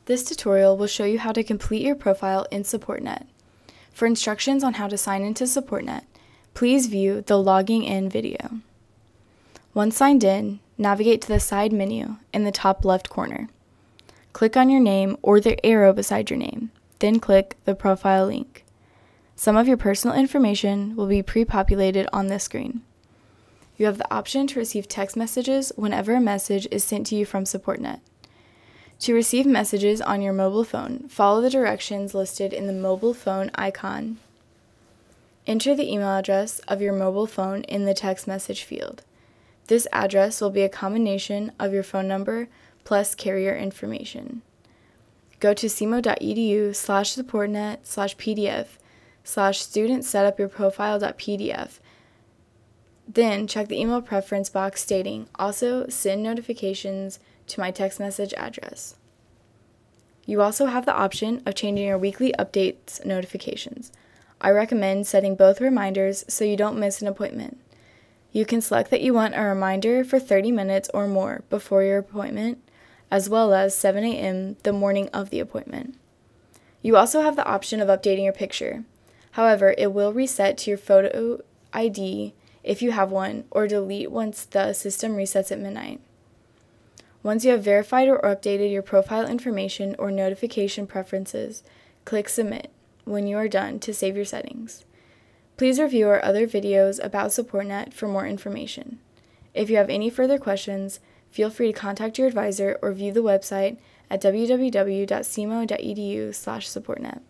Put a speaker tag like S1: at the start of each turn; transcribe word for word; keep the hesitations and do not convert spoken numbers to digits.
S1: This tutorial will show you how to complete your profile in SupportNet. For instructions on how to sign into SupportNet, please view the Logging In video. Once signed in, navigate to the side menu in the top left corner. Click on your name or the arrow beside your name, then click the profile link. Some of your personal information will be pre-populated on this screen. You have the option to receive text messages whenever a message is sent to you from SupportNet. To receive messages on your mobile phone, follow the directions listed in the mobile phone icon. Enter the email address of your mobile phone in the text message field. This address will be a combination of your phone number plus carrier information. Go to cmo.edu slash supportnet slash pdf slash student setupyourprofile.pdf. Then check the email preference box stating, also send notifications to my text message address. You also have the option of changing your weekly updates notifications. I recommend setting both reminders so you don't miss an appointment. You can select that you want a reminder for thirty minutes or more before your appointment, as well as seven A M the morning of the appointment. You also have the option of updating your picture. However, it will reset to your photo I D if you have one, or delete once the system resets at midnight. Once you have verified or updated your profile information or notification preferences, click Submit when you are done to save your settings. Please review our other videos about SupportNet for more information. If you have any further questions, feel free to contact your advisor or view the website at w w w dot c m o dot e d u slash supportnet.